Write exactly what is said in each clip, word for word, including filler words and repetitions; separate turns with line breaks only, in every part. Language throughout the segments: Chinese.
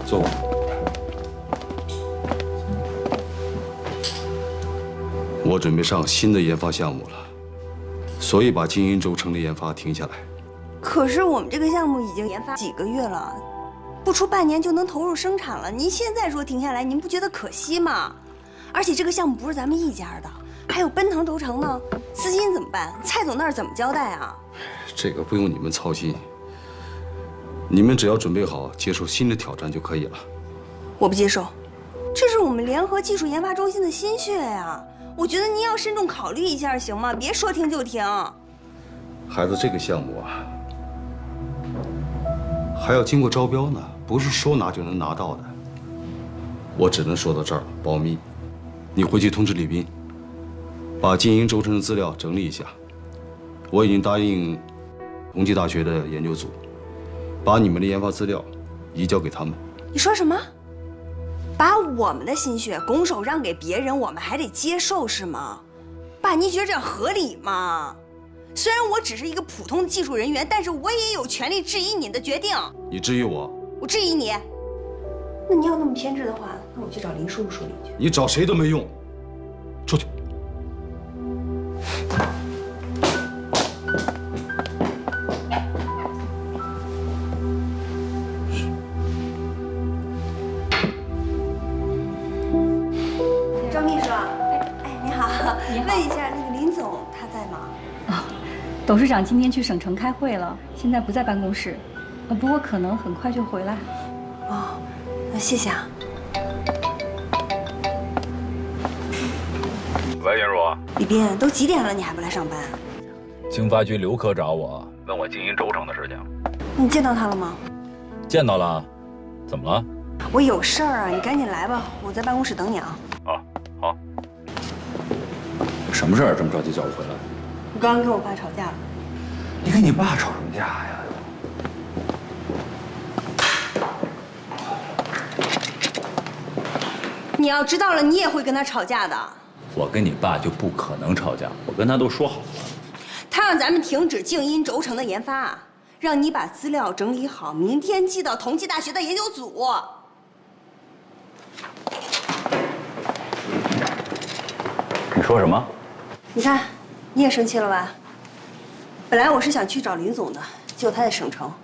坐吧。我准备上新的研发项目了，所以把精英轴承的研发停下来。
可是我们这个项目已经研发几个月了，不出半年就能投入生产了。您现在说停下来，您不觉得可惜吗？而且这个项目不是咱们一家的，还有奔腾轴承呢，资金怎么办？蔡总那儿怎么交代啊？
这个不用你们操心，你们只要准备好接受新的挑战就可以了。
我不接受，这是我们联合技术研发中心的心血呀！我觉得您要慎重考虑一下，行吗？别说停就停。
孩子，这个项目啊，还要经过招标呢，不是说拿就能拿到的。我只能说到这儿，保密。你回去通知李斌，把经营轴承的资料整理一下。我已经答应同济大学的研究组，把你们的研发资料移交给他们。
你说什么？把我们的心血拱手让给别人，我们还得接受是吗？爸，你觉得这样合理吗？虽然我只是一个普通的技术人员，但是我也有权利质疑你的决定。
你质疑我？
我质疑你。那你要那么偏执的话，那我去找林叔叔说理去。
你找谁都没用，出去。
赵秘书，哎哎，你好，你好。问一下，那个林总他在吗？
啊，董事长今天去省城开会了，现在不在办公室，呃，不过可能很快就回来。
哦，那谢谢啊。
喂，云茹。
李斌，都几点了，你还不来上班？
经发局刘科找我，问我经营轴承的事情。
你见到他了吗？
见到了。怎么了？
我有事儿啊，你赶紧来吧，我在办公室等你啊。
啊，好。什么事儿这么着急叫我回来？
我刚刚跟我爸吵架了。
你跟你爸吵什么架呀？
你要知道了，你也会跟他吵架的。
我跟你爸就不可能吵架，我跟他都说好了。
他让咱们停止静音轴承的研发，让你把资料整理好，明天寄到同济大学的研究组。
你说什么？
你看，你也生气了吧？本来我是想去找林总的，结果他在省城。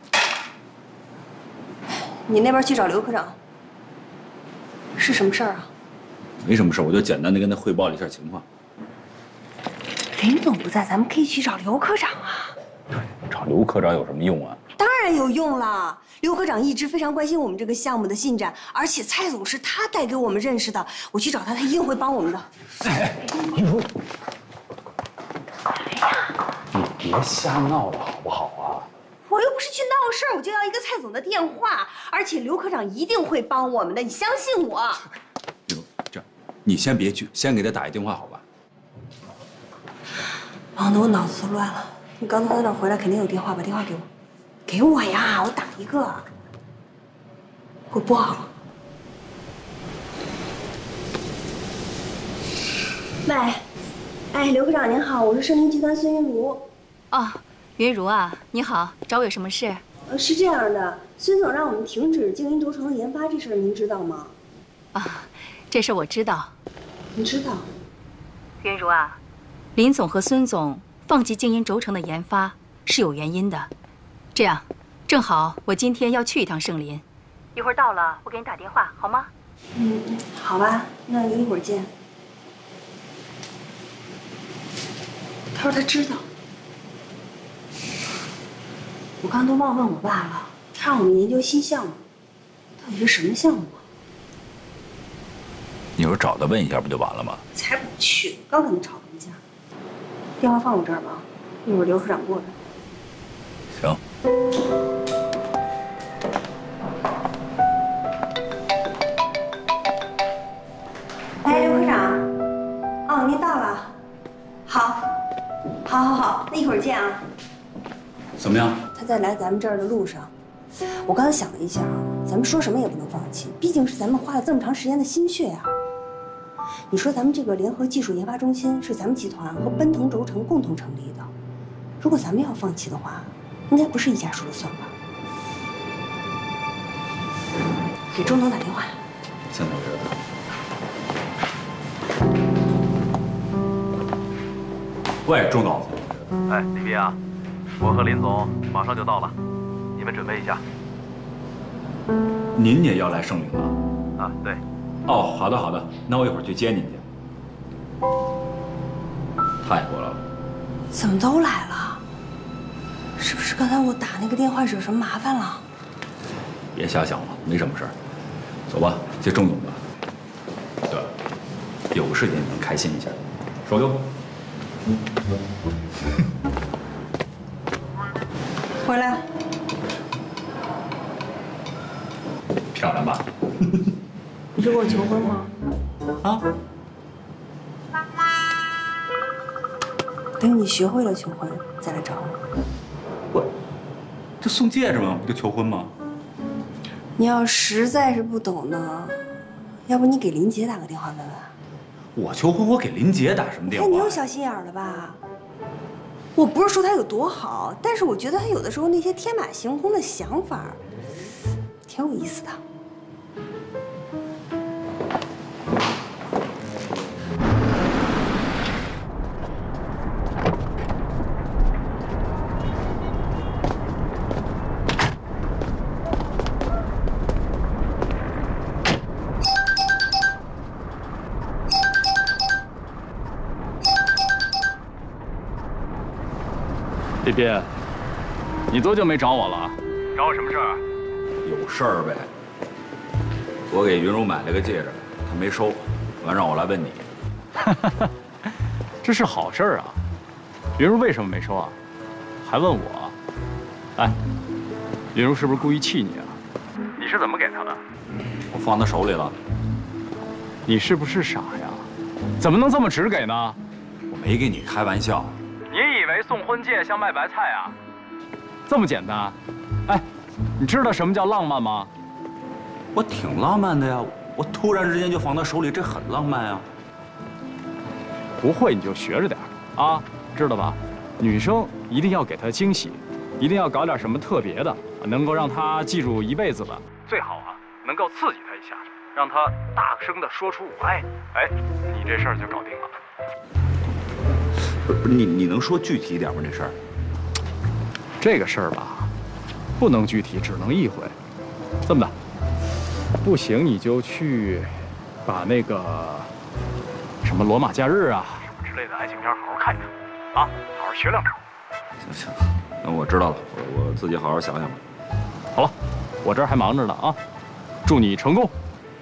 你那边去找刘科长，是什么事儿啊？
没什么事，我就简单的跟他汇报了一下情况。
林总不在，咱们可以去找刘科长啊。
找刘科长有什么用啊？
当然有用了。刘科长一直非常关心我们这个项目的进展，而且蔡总是他带给我们认识的。我去找他，他一定会帮我们的。
哎，你说，哎呀，你别瞎闹了好不好啊？
我又不是去闹事儿，我就要一个蔡总的电话，而且刘科长一定会帮我们的，你相信我。
刘，这样，你先别去，先给他打一电话，好吧？
忙得我脑子都乱了。你刚从他那回来，肯定有电话，把电话给我。给我呀，我打一个。我拨好了。喂，哎，刘科长您好，我是盛宁集团孙云茹。
哦，云茹啊，你好，找我有什么事？
呃，是这样的，孙总让我们停止静音轴承的研发，这事儿您知道吗？
啊，这事我知道。
你知道？
云茹啊，林总和孙总放弃静音轴承的研发是有原因的。这样，正好我今天要去一趟盛林，一会儿到了我给你打电话，好吗？
嗯，好吧，那一会儿见。他说他知道。我刚都忘问我爸了，他让我们研究新项目，到底是什么项目啊？
你说找他问一下不就完了吗？
才不去，刚跟他吵完架。电话放我这儿吧，一会儿刘科长过来。
行。
哎，刘科长，哦，您到了，好，好，好，好，那一会儿见啊。
怎么样？
他在来咱们这儿的路上，我刚才想了一下啊，咱们说什么也不能放弃，毕竟是咱们花了这么长时间的心血呀。你说咱们这个联合技术研发中心是咱们集团和奔腾轴承共同成立的，如果咱们要放弃的话，应该不是一家说了算吧？ 给钟总打电话。
现在觉得。喂，钟总。
哎，李斌啊，我和林总马上就到了，你们准备一下。
您也要来盛名吗？
啊，对。
哦，好的好的，那我一会儿去接您去。太过来了。
怎么都来了？是不是刚才我打那个电话惹什么麻烦了？
别瞎想了，没什么事儿。走吧，接钟总吧。对，有个事情你能开心一下，说给我。
回来。
漂亮吧？
你是给我求婚吗？
啊？
等你学会了求婚再来找我。
我，这送戒指吗？不就求婚吗？
你要实在是不懂呢，要不你给林杰打个电话问问。
我求婚，我给林杰打什么电话？
哎，你又小心眼了吧？我不是说他有多好，但是我觉得他有的时候那些天马行空的想法，挺有意思的。
李斌，你多久没找我了？找我什么事儿？
有事儿呗。我给云茹买了个戒指，她没收，完让我来问你。
这是好事儿啊！云茹为什么没收啊？还问我？哎，云茹是不是故意气你啊？你是怎么给她的？
我放她手里了。
你是不是傻呀？怎么能这么直给呢？
我没跟你开玩笑。
你以为送婚戒像卖白菜啊？这么简单？哎，你知道什么叫浪漫吗？
我挺浪漫的呀，我突然之间就放她手里，这很浪漫啊。
不会你就学着点啊，知道吧？女生一定要给她惊喜，一定要搞点什么特别的，能够让她记住一辈子的。最好啊，能够刺激她一下，让她大声的说出“我爱你”。哎，你这事儿就搞定了。
不是你，你能说具体一点吗？这事儿，
这个事儿吧，不能具体，只能意会。这么的，不行你就去把那个什么《罗马假日》啊什么之类的爱情片好好看一看，啊，好好学两招。
行行，那我知道了，我我自己好好想想吧。
好了，我这儿还忙着呢啊，祝你成功。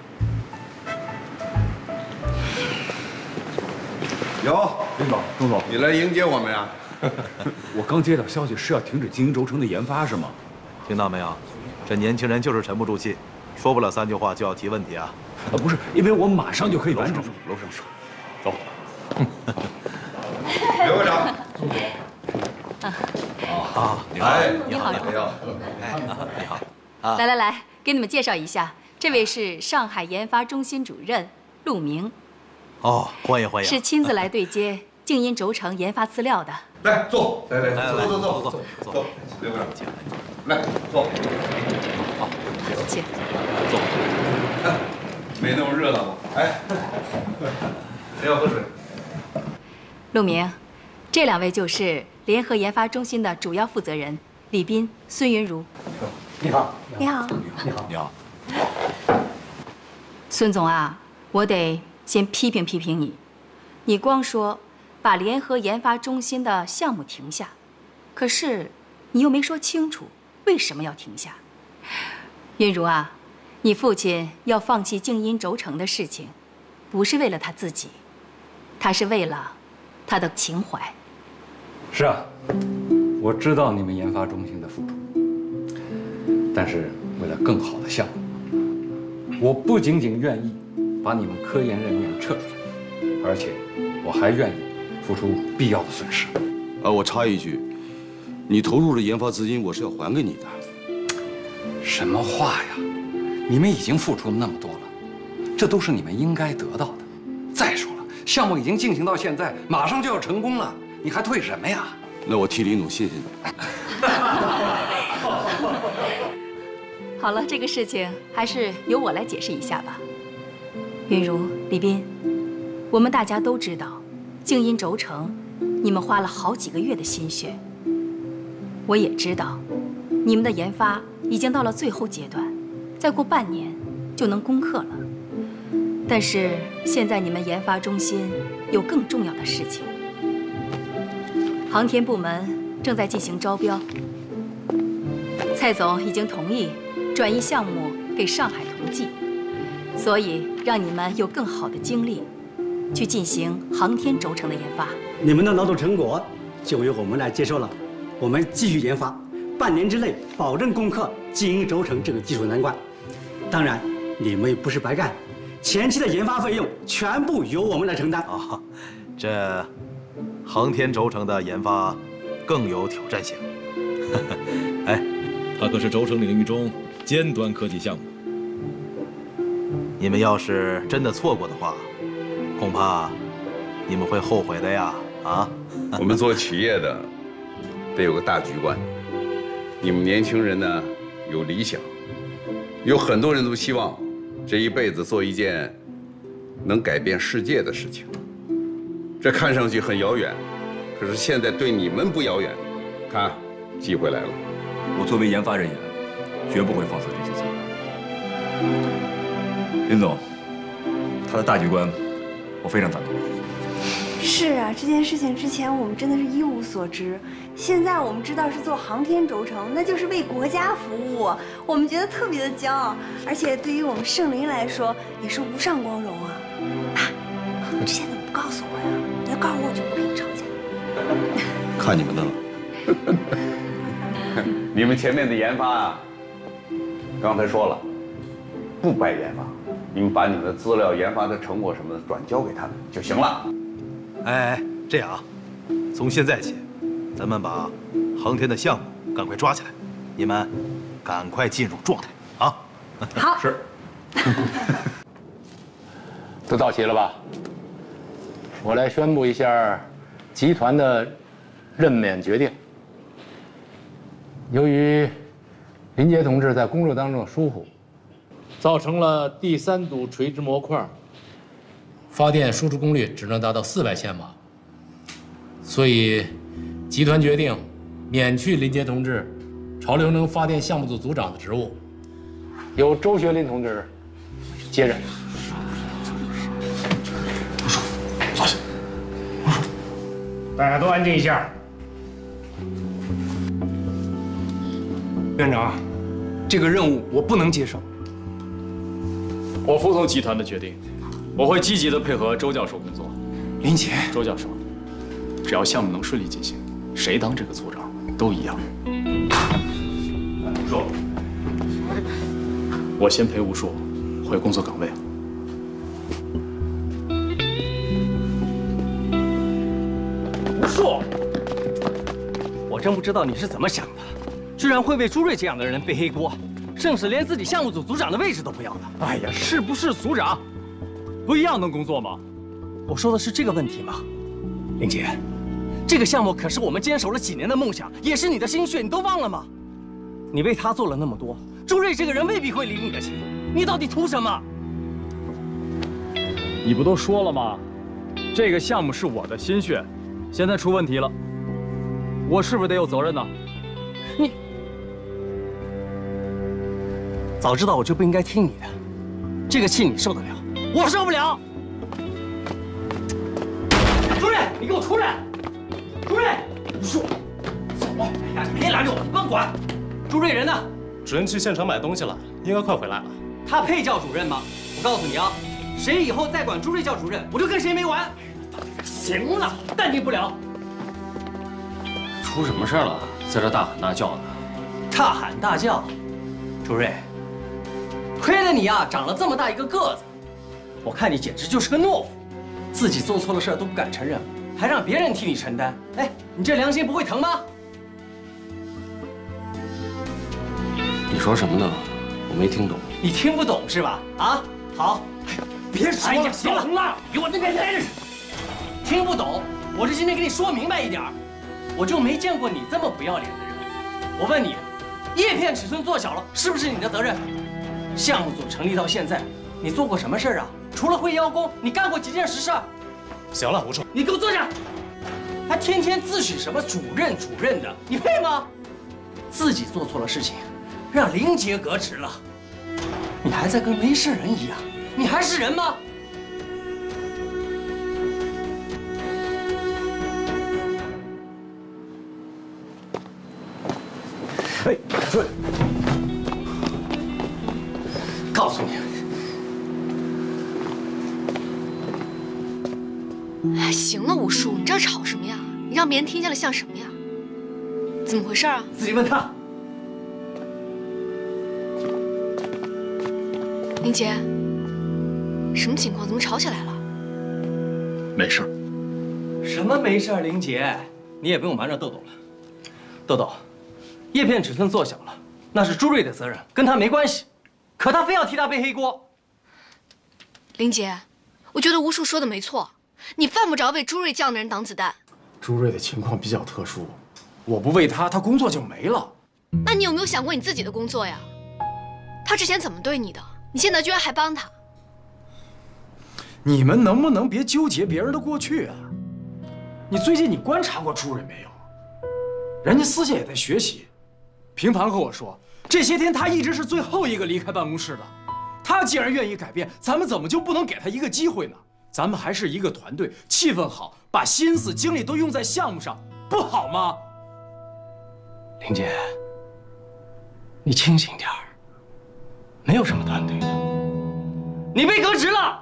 有
林总，钟总，
你来迎接我们呀？
我刚接到消息是要停止经营轴承的研发，是吗？
听到没有？这年轻人就是沉不住气，说不了三句话就要提问题啊！
啊，不是，因为我马上就可以完成。
楼上说，
走。
刘科长。
啊，你好，
你好，
你好，
哎，你好，啊，
来来来，给你们介绍一下，这位是上海研发中心主任陆明，
哦，欢迎欢迎，
是亲自来对接静音轴承研发资料的。
来坐，来来
来
坐坐坐
坐
坐
坐
坐，刘科长，来坐。
好，
请。
坐。
没那么热闹吗？哎，谁要喝水？
陆明，这两位就是联合研发中心的主要负责人李斌、孙云如。
你好。
你好。
孙总啊，我得先批评批评你，你光说把联合研发中心的项目停下，可是你又没说清楚为什么要停下。云如啊，你父亲要放弃静音轴承的事情，不是为了他自己，他是为了他的情怀。
是啊，我知道你们研发中心的付出，但是为了更好的项目，我不仅仅愿意把你们科研人员撤出来，而且我还愿意付出必要的损失。
啊，我插一句，你投入的研发资金我是要还给你的。
什么话呀！你们已经付出了那么多了，这都是你们应该得到的。再说了，项目已经进行到现在，马上就要成功了，你还退什么呀？
那我替林总谢谢你。
好了，这个事情还是由我来解释一下吧。云如、李斌，我们大家都知道，静音轴承，你们花了好几个月的心血。我也知道，你们的研发已经到了最后阶段，再过半年就能攻克了。但是现在你们研发中心有更重要的事情，航天部门正在进行招标，蔡总已经同意转移项目给上海同济，所以让你们有更好的精力去进行航天轴承的研发。
你们的劳动成果就由我们来接收了，我们继续研发，半年之内保证攻克静音轴承这个技术难关。当然，你们也不是白干，前期的研发费用全部由我们来承担。
啊，这航天轴承的研发更有挑战性。哎，
它可是轴承领域中尖端科技项目。
你们要是真的错过的话，恐怕你们会后悔的呀！啊，
我们做企业的得有个大局观。你们年轻人呢，有理想，有很多人都希望这一辈子做一件能改变世界的事情。这看上去很遥远，可是现在对你们不遥远。看，机会来了。
我作为研发人员，绝不会放肆这些机会。林总，他的大局观，我非常赞同。
是啊，这件事情之前我们真的是一无所知，现在我们知道是做航天轴承，那就是为国家服务，我们觉得特别的骄傲，而且对于我们圣林来说也是无上光荣啊！爸，你之前怎么不告诉我呀？你要告诉我，我就不跟你吵架。
看你们的了。
你们前面的研发啊，刚才说了，不白研发，你们把你们的资料、研发的成果什么的转交给他们就行了。
哎，这样啊，从现在起，咱们把航天的项目赶快抓起来，你们赶快进入状态啊！
好，
是。都到齐了吧？我来宣布一下集团的任免决定。由于林杰同志在工作当中疏忽，造成了第三组垂直模块发电输出功率只能达到四百千瓦，所以集团决定免去林杰同志潮流能发电项目组组长的职务，由周学林同志接任。
坐下。大家都安静一下。院长，这个任务我不能接受。
我服从集团的决定，我会积极的配合周教授工作。
林杰，
周教授，只要项目能顺利进行，谁当这个组长都一样。吴硕，我先陪吴硕回工作岗位。
吴硕，我真不知道你是怎么想的，居然会为朱瑞这样的人背黑锅，甚至连自己项目组组长的位置都不要了。
哎呀，是不是组长，不一样能工作吗？
我说的是这个问题吗？林杰，这个项目可是我们坚守了几年的梦想，也是你的心血，你都忘了吗？你为他做了那么多，朱瑞这个人未必会领你的情，你到底图什么？
你不都说了吗？这个项目是我的心血，现在出问题了，我是不是得有责任呢？
你早知道我就不应该听你的，这个气你受得了，我受不了。朱瑞，你给我出来！朱瑞，说，走！哎呀，你别拦着我，你甭管。朱瑞人呢？
主任去现场买东西了，应该快回来了。
他配叫主任吗？我告诉你啊，谁以后再管朱瑞叫主任，我就跟谁没完。行了，淡定不了。
出什么事了？在这大喊大叫的。
大喊大叫，朱瑞，亏了你啊，长了这么大一个个子，我看你简直就是个懦夫，自己做错了事都不敢承认，还让别人替你承担。哎，你这良心不会疼吗？
你说什么呢？我没听懂。
你听不懂是吧？啊，好，别说了，行了，给我那边待着。听不懂，我是今天给你说明白一点，我就没见过你这么不要脸的人。我问你， 叶片尺寸做小了，是不是你的责任？项目组成立到现在，你做过什么事儿啊？除了会邀功，你干过几件实事？
行了，吴处，
你给我坐下！还天天自诩什么主任主任的，你配吗？自己做错了事情，让林杰革职了，你还在跟没事人一样，你还是人吗？
哎，朱瑞，
告诉你，
哎，行了，吴叔，你这吵什么呀？你让别人听见了像什么呀？怎么回事啊？
自己问他。
林杰，什么情况？怎么吵起来了？
没事。
什么没事，林杰，你也不用瞒着豆豆了。豆豆，叶片尺寸做小了，那是朱瑞的责任，跟他没关系。可他非要替他背黑锅。
林杰，我觉得吴叔说的没错，你犯不着为朱瑞这样的人挡子弹。
朱瑞的情况比较特殊，我不为他，他工作就没了。
那你有没有想过你自己的工作呀？他之前怎么对你的，你现在居然还帮他？
你们能不能别纠结别人的过去啊？你最近你观察过朱瑞没有？人家私下也在学习，平凡和我说，这些天他一直是最后一个离开办公室的。他既然愿意改变，咱们怎么就不能给他一个机会呢？咱们还是一个团队，气氛好，把心思精力都用在项目上，不好吗？
林杰，你清醒点儿，没有什么团队的，你被革职了。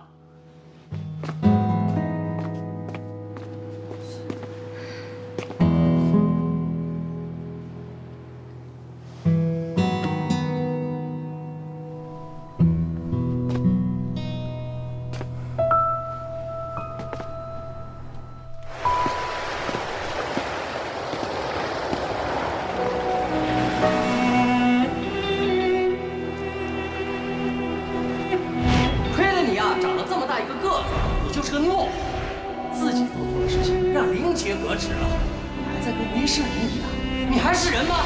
是个懦夫，自己做错了事情，让林杰革职了，你还在跟没事人一样，你还是人吗？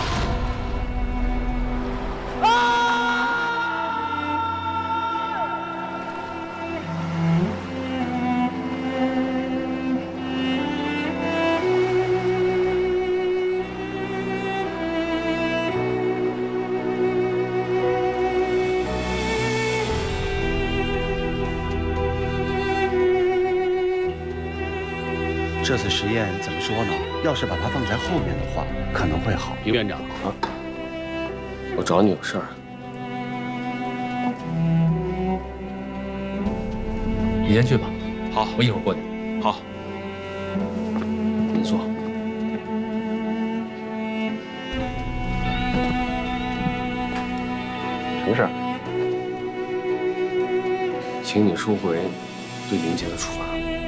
啊！
这次实验怎么说呢？要是把它放在后面的话，可能会好。
李院长啊，我找你有事儿。
你先去吧。
好，
我一会儿过去。
好，你坐。什么事儿？请你收回对林杰的处罚。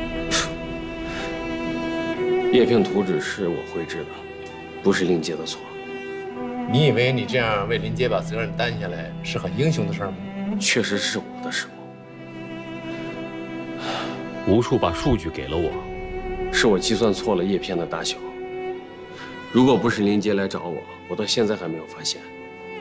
叶片图纸是我绘制的，不是林杰的错。
你以为你这样为林杰把责任担下来是很英雄的事吗？
确实是我的失误。
吴处把数据给了我，
是我计算错了叶片的大小。如果不是林杰来找我，我到现在还没有发现。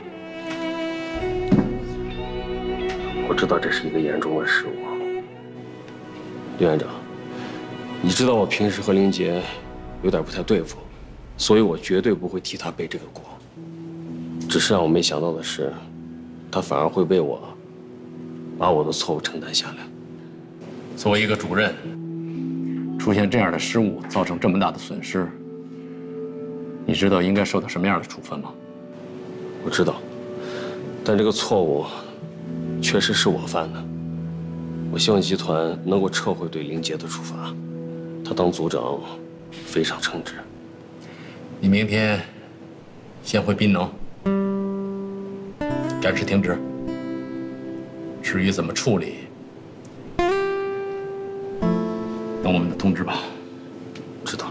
我知道这是一个严重的失误。李院长，你知道我平时和林杰有点不太对付，所以我绝对不会替他背这个锅。只是让我没想到的是，他反而会为我把我的错误承担下来。
作为一个主任，出现这样的失误，造成这么大的损失，你知道应该受到什么样的处分吗？
我知道，但这个错误确实是我犯的。我希望集团能够撤回对林杰的处罚。他当组长非常称职。
你明天先回滨能，暂时停职。至于怎么处理，等我们的通知吧。
知道了。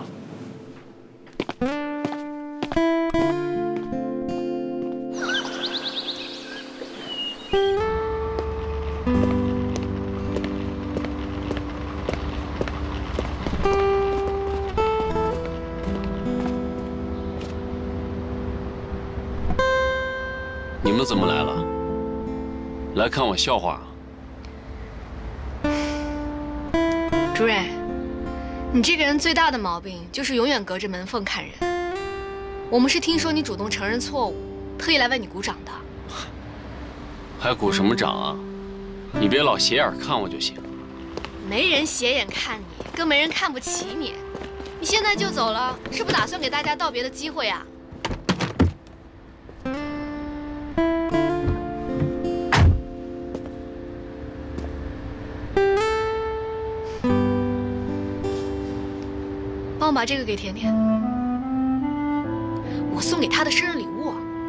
们怎么来了？来看我笑话？
朱瑞，你这个人最大的毛病就是永远隔着门缝看人。我们是听说你主动承认错误，特意来为你鼓掌的。
还鼓什么掌啊？你别老斜眼看我就行。
没人斜眼看你，更没人看不起你。你现在就走了，是不打算给大家道别的机会啊？帮我把这个给甜甜，我送给她的生日礼物。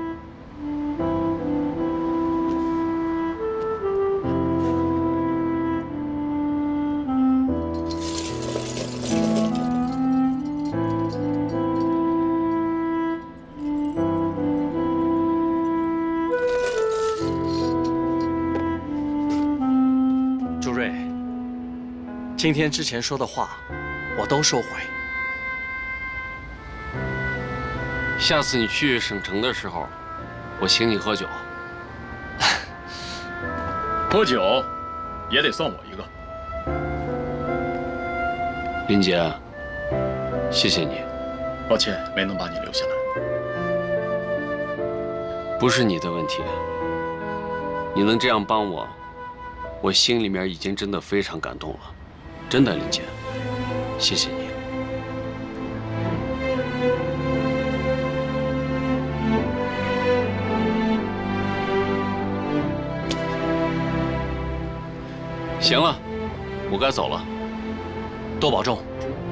朱瑞，今天之前说的话，我都收回。
下次你去省城的时候，我请你喝酒。
喝酒也得算我一个。
林杰，谢谢你。
抱歉，没能把你留下来。
不是你的问题，你能这样帮我，我心里面已经真的非常感动了。真的，林杰，谢谢你。行了，我该走了，
多保重。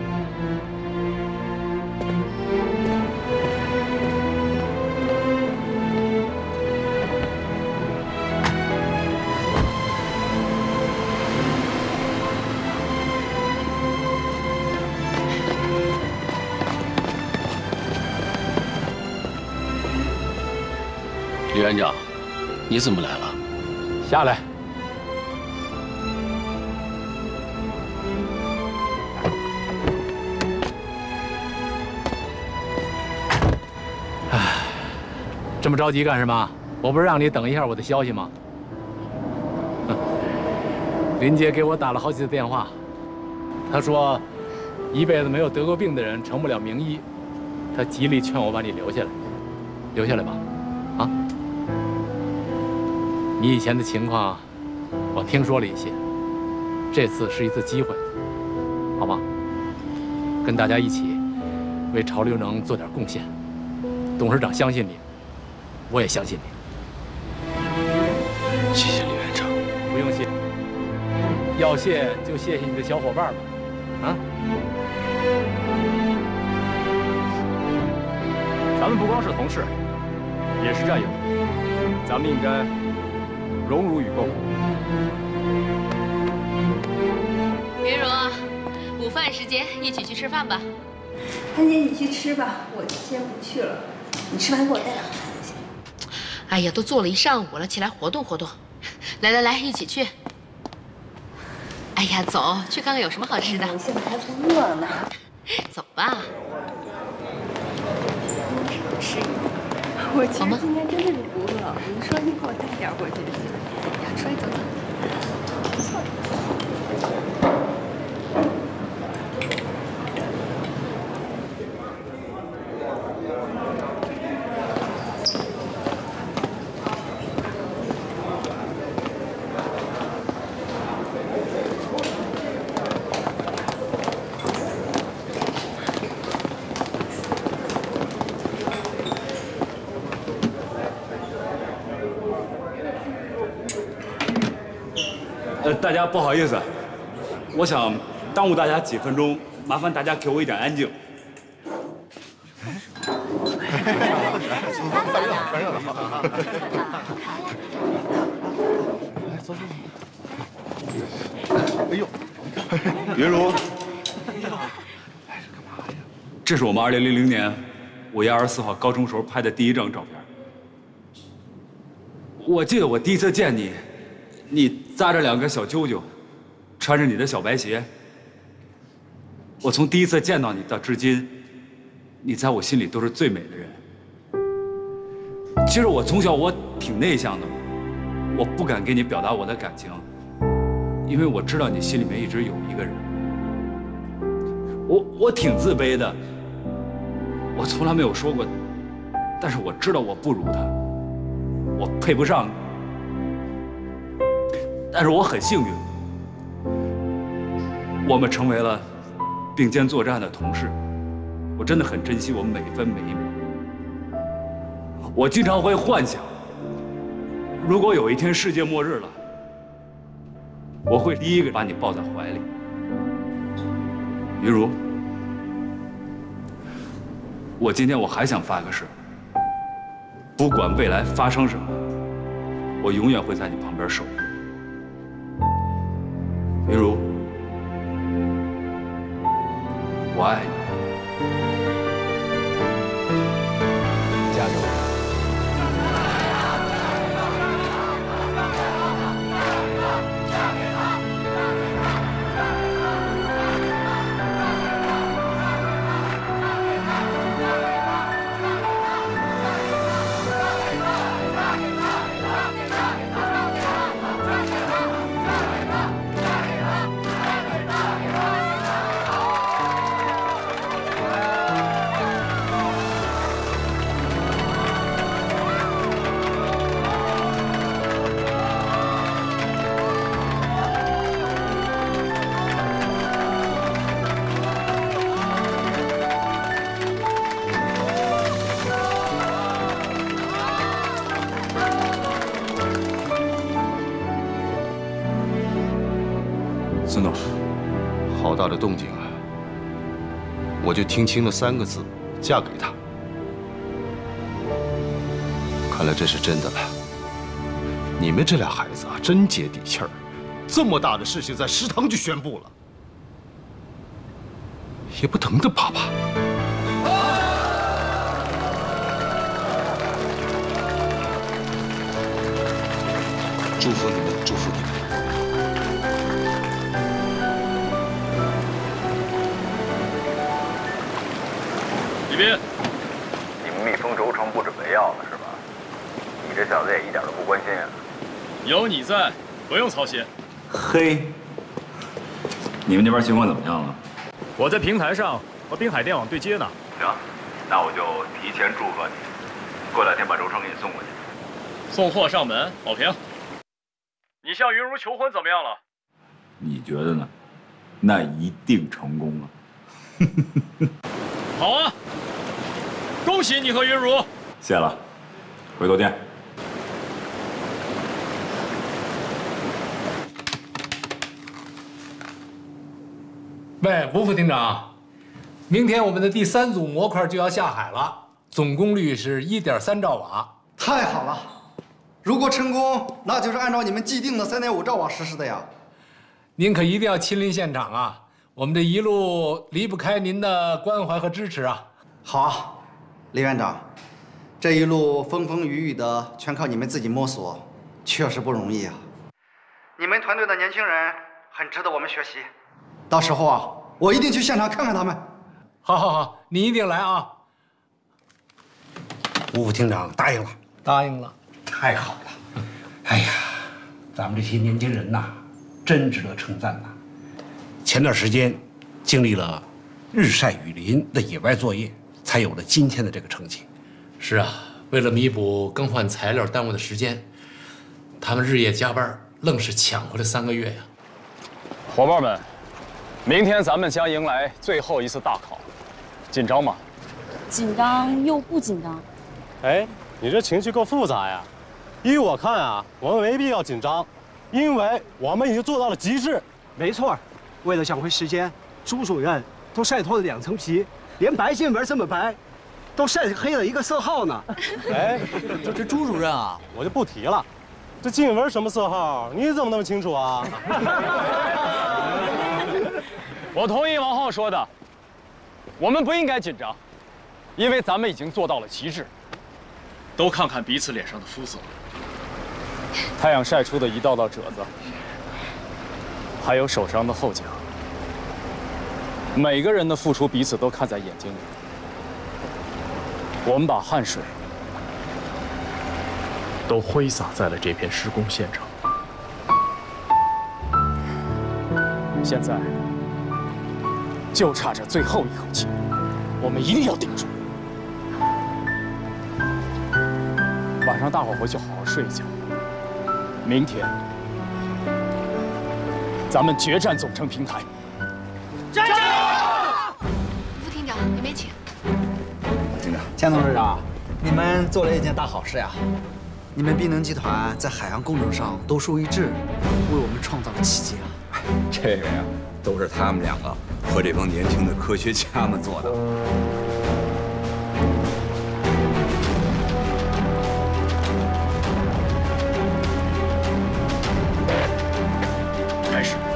李院长，你怎么来了？
下来。这么着急干什么？我不是让你等一下我的消息吗？林杰给我打了好几次电话，他说，一辈子没有得过病的人成不了名医，他极力劝我把你留下来，留下来吧，啊！你以前的情况，我听说了一些，这次是一次机会，好吗？跟大家一起为潮流能做点贡献。董事长相信你。我也相信你。
谢谢李院长。
不用谢，要谢就谢谢你的小伙伴吧，啊！咱们不光是同事，也是战友，咱们应该荣辱与共。
云如啊，午饭时间一起去吃饭吧。
潘姐，你去吃吧，我先不去了。你吃完给我带两盘。
哎呀，都坐了一上午了，起来活动活动。来来来，一起去。哎呀，走，去看看有什么好吃的。
我现在还不饿呢。
走吧。
吃。我其实今天真的是不饿。你说你给我带点过去就行。呀，说走走。不错。
呃，大家不好意思，我想耽误大家几分钟，麻烦大家给我一点安静。
哎呦，云如，
这是我们二零零零年五月二十四号高中时候拍的第一张照片。我记得我第一次见你，你扎着两个小揪揪，穿着你的小白鞋。我从第一次见到你到至今，你在我心里都是最美的人。
其实我从小我挺内向的，我不敢给你表达我的感情，因为我知道你心里面一直有一个人。我我挺自卑的，我从来没有说过，但是我知道我不如他，我配不上你。但是我很幸运，我们成为了并肩作战的同事。我真的很珍惜我们每一分每一秒。我经常会幻想，如果有一天世界末日了，我会第一个把你抱在怀里。云如，我今天我还想发个誓，不管未来发生什么，我永远会在你旁边守护你。云如，我爱你。加油！孙总，
好大的动静啊！我就听清了三个字：嫁给他。看来这是真的了。你们这俩孩子啊，真接地气儿。这么大的事情在食堂就宣布了，也不等等爸爸。祝福你们，祝福你们。
李斌，
你们蜜蜂轴承不准备要了是吧？你这小子也一点都不关心啊！
有你在，不用操心。
嘿，你们那边情况怎么样了？
我在平台上和滨海电网对接呢。
行，那我就提前祝贺你，过两天把轴承给你送过去。
送货上门，保平。你向云如求婚怎么样了？
你觉得呢？那一定成功了。
好啊！恭喜你和云如。
谢了，回头见。
喂，吴副厅长，明天我们的第三组模块就要下海了，总功率是一点三兆瓦。
太好了！如果成功，那就是按照你们既定的三点五兆瓦实施的呀。
您可一定要亲临现场啊！我们这一路离不开您的关怀和支持啊！
好啊，李院长，这一路风风雨雨的，全靠你们自己摸索，确实不容易啊。你们团队的年轻人很值得我们学习。到时候啊，我一定去现场看看他们。
好，好，好，你一定来啊！
吴副厅长答应了，
答应了，
太好了！哎呀，咱们这些年轻人呐，真值得称赞呐。前段时间经历了日晒雨淋的野外作业，才有了今天的这个成绩。
是啊，为了弥补更换材料耽误的时间，他们日夜加班，愣是抢回了三个月呀。
伙伴们，明天咱们将迎来最后一次大考，紧张吗？
紧张又不紧张。
哎，你这情绪够复杂呀！依我看啊，我们没必要紧张，因为我们已经做到了极致。
没错，为了抢回时间，朱主任都晒脱了两层皮，连白线纹这么白，都晒黑了一个色号呢。
哎，这这朱主任啊，我就不提了。这颈纹什么色号，你怎么那么清楚啊？
我同意王浩说的，我们不应该紧张，因为咱们已经做到了极致。都看看彼此脸上的肤色，太阳晒出的一道道褶子，还有手上的后茧。每个人的付出，彼此都看在眼睛里。我们把汗水
都挥洒在了这片施工现场。现在就差这最后一口气，我们一定要顶住。晚上大伙回去好好睡一觉，明天咱们决战总成平台。
站住！副厅长，你没请。
厅长，钱董事长，你们做了一件大好事呀！你们碧能集团在海洋工程上独树一帜，为我们创造了奇迹啊！
这个呀，都是他们两个和这帮年轻的科学家们做的。
开始。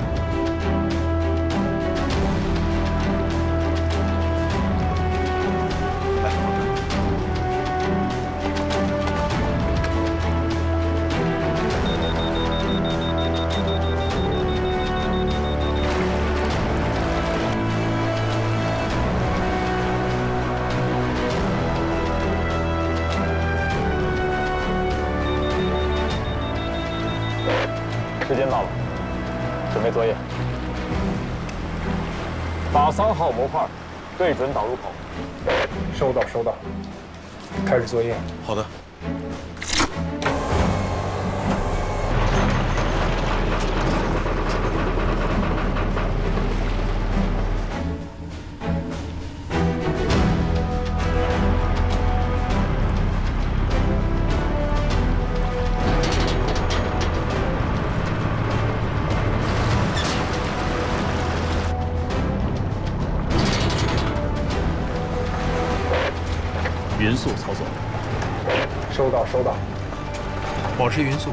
时间到了，准备作业。把三号模块对准导入口。收到，收到。开始作业。
好的。
匀速操作。收到，收到。
保持匀速。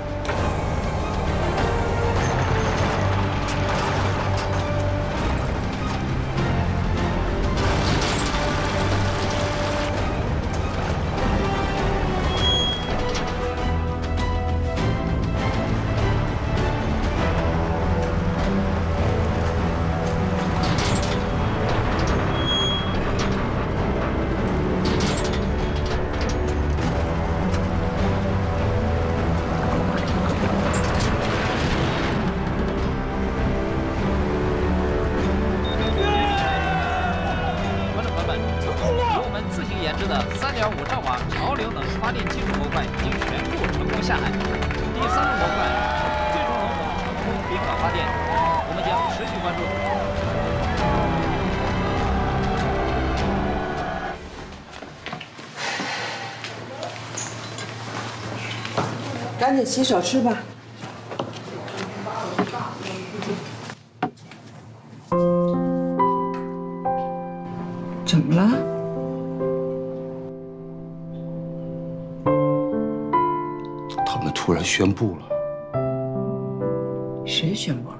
赶紧洗手吃吧。怎么了？
他们突然宣布了。
谁宣布了？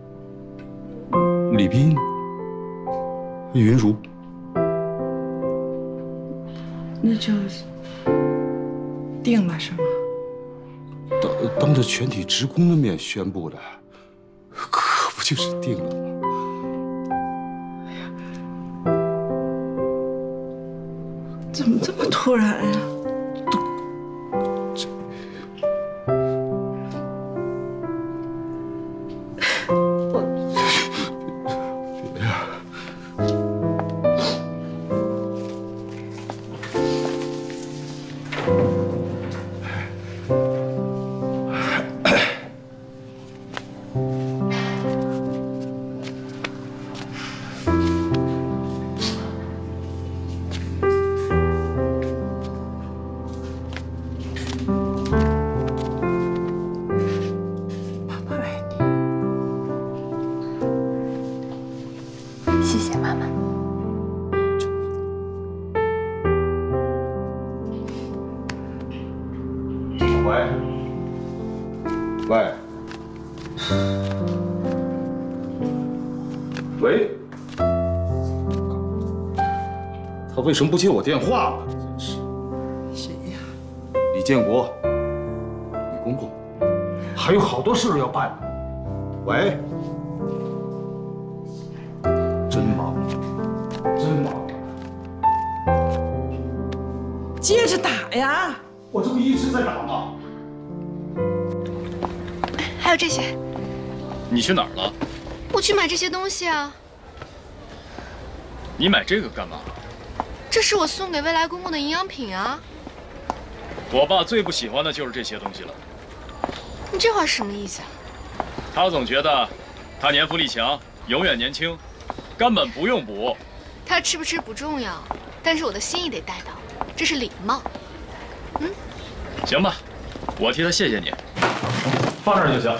李斌、云如。
那就定了是吗？
当当着全体职工的面宣布的，可不就是定了吗？
怎么这么突然呀？
别呀！
谢谢妈妈。
喂，喂，喂，他为什么不接我电话呢？真是。
谁呀？
李建国，李公公，还有好多事要办呢。喂。真忙，真忙。
接着打呀！
我这不一直在打吗？
还有这些，
你去哪儿了？
我去买这些东西啊。
你买这个干嘛？
这是我送给未来公公的营养品啊。
我爸最不喜欢的就是这些东西了。
你这话是什么意思啊？
他总觉得他年富力强，永远年轻，根本不用补。
他吃不吃不重要，但是我的心意得带到，这是礼貌。嗯，
行吧，我替他谢谢你，放这儿就行。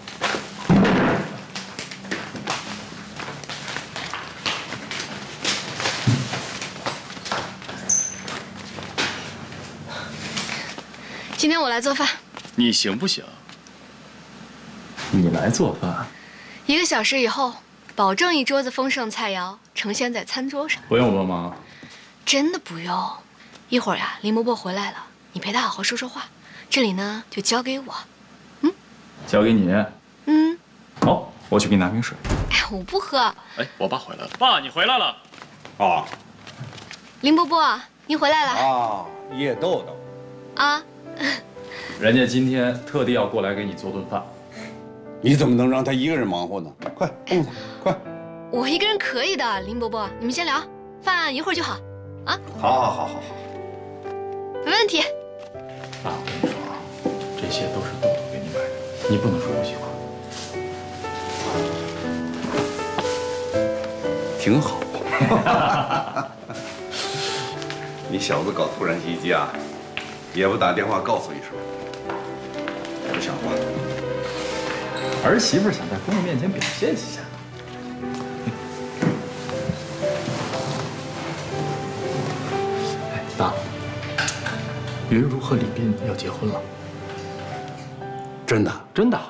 今天我来做饭，
你行不行？你来做饭？
一个小时以后，保证一桌子丰盛菜肴呈现在餐桌上。
不用帮忙。
真的不用。一会儿呀，林伯伯回来了，你陪他好好说说话。这里呢，就交给我。嗯，
交给你。
嗯。
好，我去给你拿瓶水。
哎，我不喝。
哎，我爸回来了。爸，你回来了。
啊。
林伯伯，你回来了。
啊，叶豆豆。
啊。
人家今天特地要过来给你做顿饭。
你怎么能让他一个人忙活呢？快动他，快！
我一个人可以的，林伯伯，你们先聊，饭一会儿就好。啊。
好，好，好，好，好。
没问题。
爸，我跟你说啊，这些都是豆豆给你买的，你不能说不喜欢。
挺好。你小子搞突然袭击啊，也不打电话告诉一声，不像话。
儿媳妇想在公公面前表现一下。哎，爸，云如和李斌要结婚了。
真的？
真的。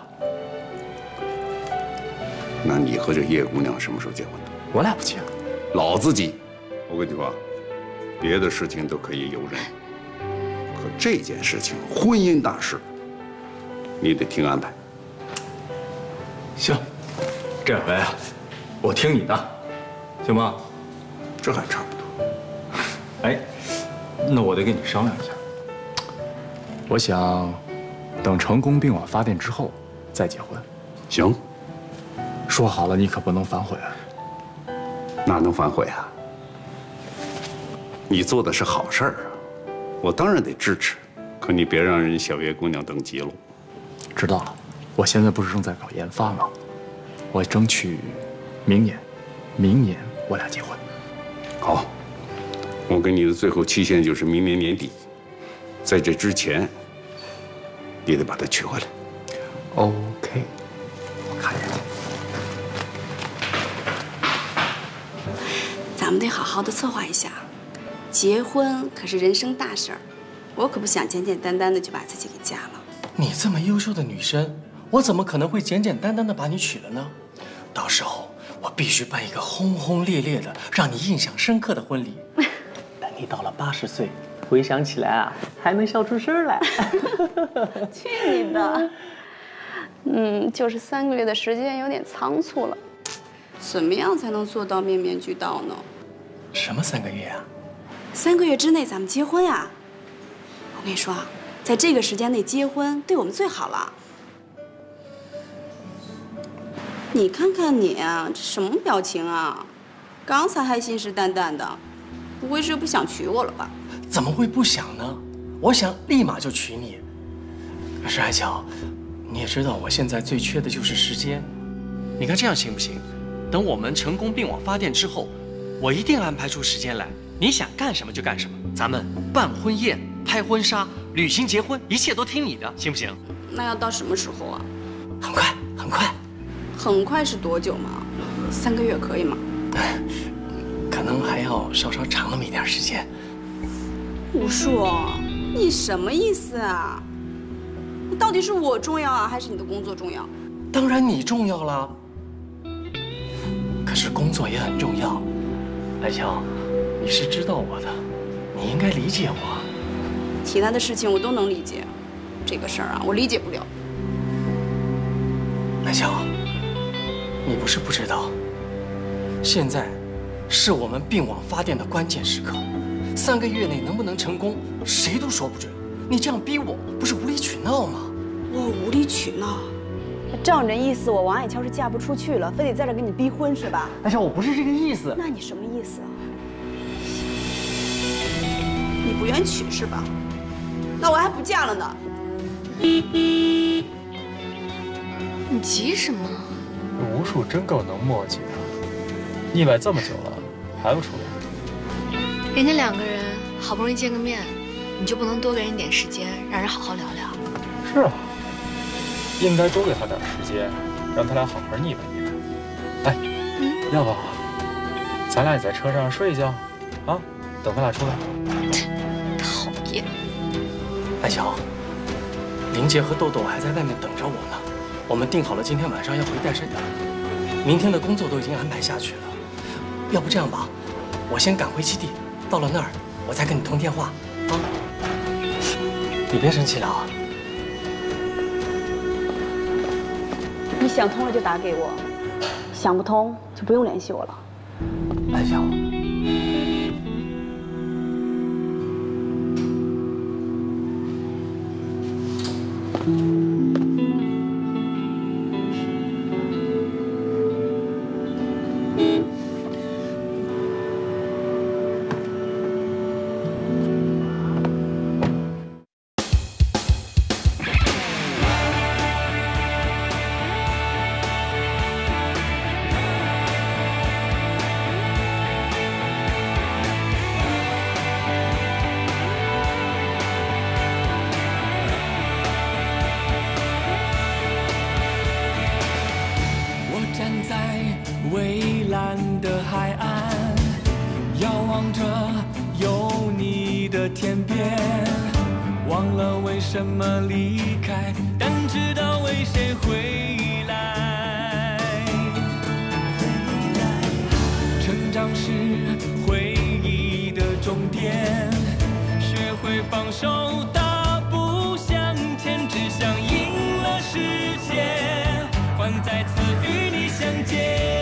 那你和这叶姑娘什么时候结婚的？
我俩不结了。
老子急！我跟你说，别的事情都可以由人，可这件事情，婚姻大事，你得听安排。
行，这回啊，我听你的，行吗？
这还差不多。
哎，那我得跟你商量一下。我想等成功并网发电之后再结婚。
行。
说好了，你可不能反悔啊。
哪能反悔啊？你做的是好事儿啊，我当然得支持。可你别让人小叶姑娘等急了。
知道了。我现在不是正在搞研发吗？我争取明年，明年我俩结婚。
好，我给你的最后期限就是明年年底，在这之前，你得把她娶回来。
OK， 我看一眼。
咱们得好好的策划一下，结婚可是人生大事儿，我可不想简简单单的就把自己给嫁了。
你这么优秀的女生，我怎么可能会简简单单的把你娶了呢？到时候我必须办一个轰轰烈烈的、让你印象深刻的婚礼。等你到了八十岁，回想起来啊，还能笑出声来。
去你的！嗯，就是三个月的时间有点仓促了。怎么样才能做到面面俱到呢？
什么三个月啊？
三个月之内咱们结婚呀！我跟你说啊，在这个时间内结婚对我们最好了。你看看你啊，这什么表情啊？刚才还信誓旦旦的，不会是不想娶我了吧？
怎么会不想呢？我想立马就娶你。可是爱乔，你也知道我现在最缺的就是时间。你看这样行不行？等我们成功并网发电之后，我一定安排出时间来，你想干什么就干什么。咱们办婚宴、拍婚纱、旅行、结婚，一切都听你的，行不行？
那要到什么时候啊？
很快，很快。
很快是多久嘛？三个月可以吗？
可能还要稍稍长那么一点时间。
吴树，你什么意思啊？到底是我重要啊，还是你的工作重要？
当然你重要了，可是工作也很重要。来乔，你是知道我的，你应该理解我。
其他的事情我都能理解，这个事儿啊，我理解不了。
来乔。你不是不知道，现在是我们并网发电的关键时刻，三个月内能不能成功，谁都说不准。 你这样逼我，不是无理取闹吗？
我无理取闹？照你这意思，我王爱乔是嫁不出去了，非得在这跟你逼婚是吧？
爱乔，我不是这个意思。
那你什么意思啊？你不愿娶是吧？那我还不嫁了呢。
你急什么？
吴树真够能磨叽的，腻歪这么久了还不出来？
人家两个人好不容易见个面，你就不能多给人点时间，让人好好聊聊？
是啊，应该多给他点时间，让他俩好好腻歪腻歪。哎，嗯、要不咱俩也在车上睡一觉啊？等他俩出来。
讨厌。
爱乔，林杰和豆豆还在外面等着我呢。我们定好了今天晚上要回戴山岛，明天的工作都已经安排下去了。要不这样吧，我先赶回基地，到了那儿我再跟你通电话啊。你别生气了啊。
你想通了就打给我，想不通就不用联系我了。
爱乔。
蔚蓝的海岸，遥望着有你的天边，忘了为什么离开，但知道为谁回来。成长是回忆的终点，学会放手，大步向前，只想赢了世界，换再次与你相见。